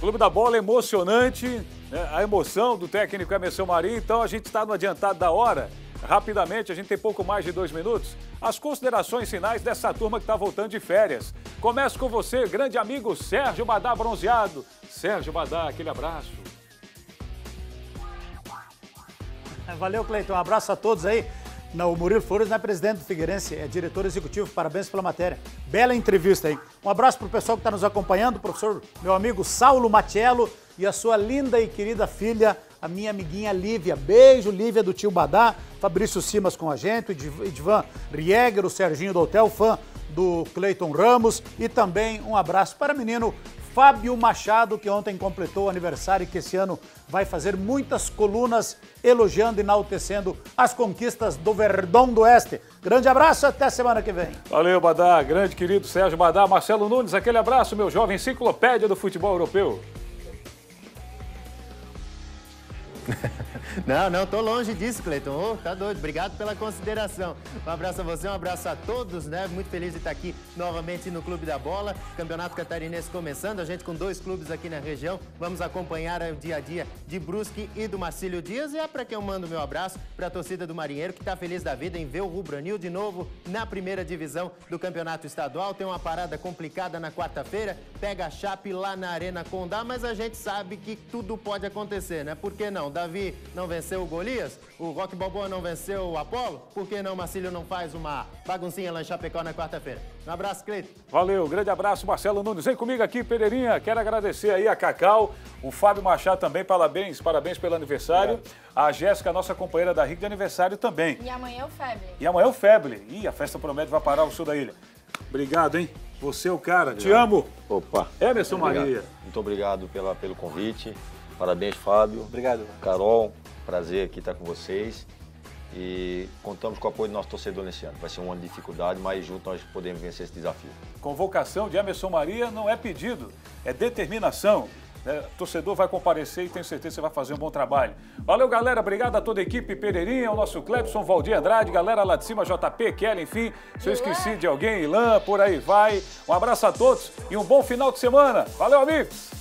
Clube da Bola emocionante, né? A emoção do técnico Emerson Maria, então a gente está no adiantado da hora. Rapidamente, a gente tem pouco mais de 2 minutos. As considerações finais dessa turma que está voltando de férias. Começo com você, grande amigo Sérgio Badá Bronzeado. Sérgio Badá, aquele abraço. Valeu, Cleiton. Um abraço a todos aí. O Murilo Flores não é presidente do Figueirense, é diretor executivo. Parabéns pela matéria. Bela entrevista aí. Um abraço para o pessoal que está nos acompanhando, o professor, meu amigo Saulo Matiello e a sua linda e querida filha, a minha amiguinha Lívia. Beijo, Lívia do tio Badá. Fabrício Simas com a gente, o Edvan Rieger, o Serginho do Hotel, fã do Cleiton Ramos. E também um abraço para o menino Fábio Machado, que ontem completou o aniversário e que esse ano vai fazer muitas colunas elogiando e enaltecendo as conquistas do Verdão do Oeste. Grande abraço, até semana que vem. Valeu, Badá. Grande querido Sérgio Badá. Marcelo Nunes, aquele abraço, meu jovem enciclopédia do futebol europeu. Não, tô longe disso, Cleiton. Tá doido. Obrigado pela consideração. Um abraço a você, um abraço a todos, né? Muito feliz de estar aqui novamente no Clube da Bola. Campeonato Catarinense começando, a gente com 2 clubes aqui na região. Vamos acompanhar o dia a dia de Brusque e do Marcílio Dias. E é para quem eu mando meu abraço, para a torcida do Marinheiro, que tá feliz da vida em ver o Rubro-Anil de novo na primeira divisão do Campeonato Estadual. Tem uma parada complicada na quarta-feira, pega a Chape lá na Arena Condá, mas a gente sabe que tudo pode acontecer, né? Por que não? Davi não venceu o Golias, o Roque Balboa não venceu o Apolo, por que não o Marcílio não faz uma baguncinha lá em Chapecó na quarta-feira? Um abraço, Cleiton. Valeu, grande abraço, Marcelo Nunes. Vem comigo aqui, Pereirinha. Quero agradecer aí a Cacau, o Fábio Machado também, parabéns pelo aniversário. A Jéssica, nossa companheira da RIC de aniversário também. E amanhã é o Feble. E amanhã é o Feble. Ih, a festa promete vai parar o sul da ilha. Obrigado, hein? Você é o cara. Obrigado. Te amo. Opa. Emerson Maria. Muito obrigado pelo convite. Parabéns, Fábio. Obrigado. Carol, prazer aqui estar com vocês. E contamos com o apoio do nosso torcedor nesse ano. Vai ser um ano de dificuldade, mas juntos nós podemos vencer esse desafio. Convocação de Emerson Maria não é pedido, é determinação. O torcedor vai comparecer e tenho certeza que você vai fazer um bom trabalho. Valeu, galera. Obrigado a toda a equipe Pereirinha, o nosso Clepson, Valdir Andrade, galera lá de cima, JP, Kelly, enfim. Se eu esqueci de alguém, Ilan, por aí vai. Um abraço a todos e um bom final de semana. Valeu, amigos!